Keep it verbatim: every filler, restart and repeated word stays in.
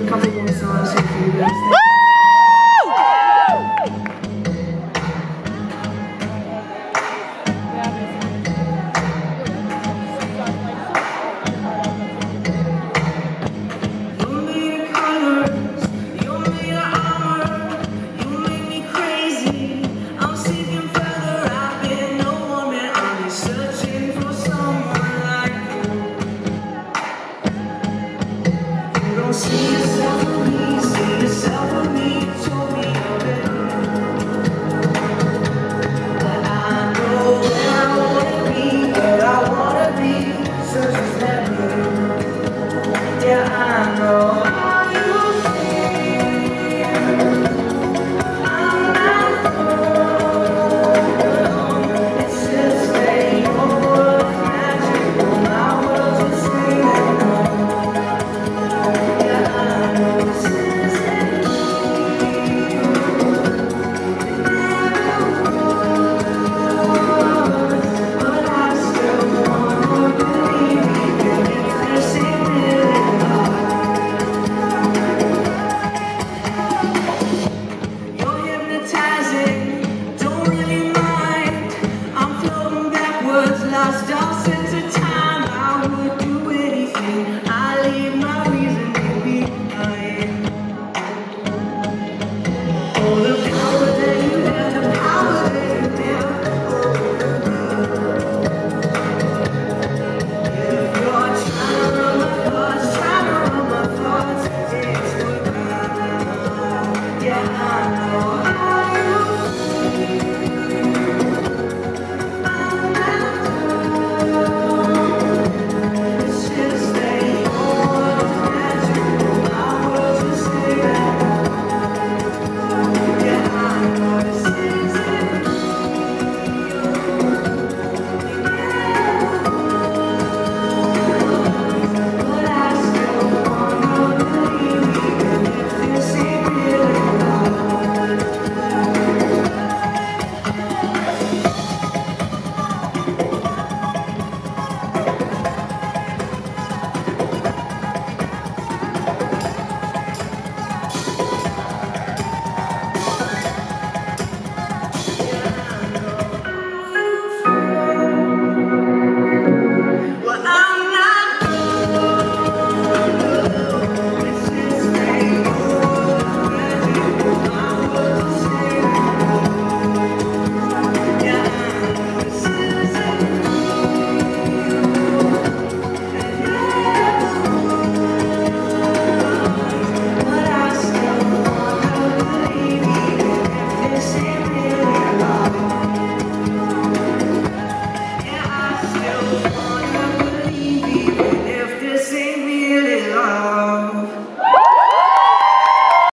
a couple more songs here for you guys. See yourself with me, see yourself with me, you told me already that I know where I wanna be, where I wanna be, so just let me, yeah I know.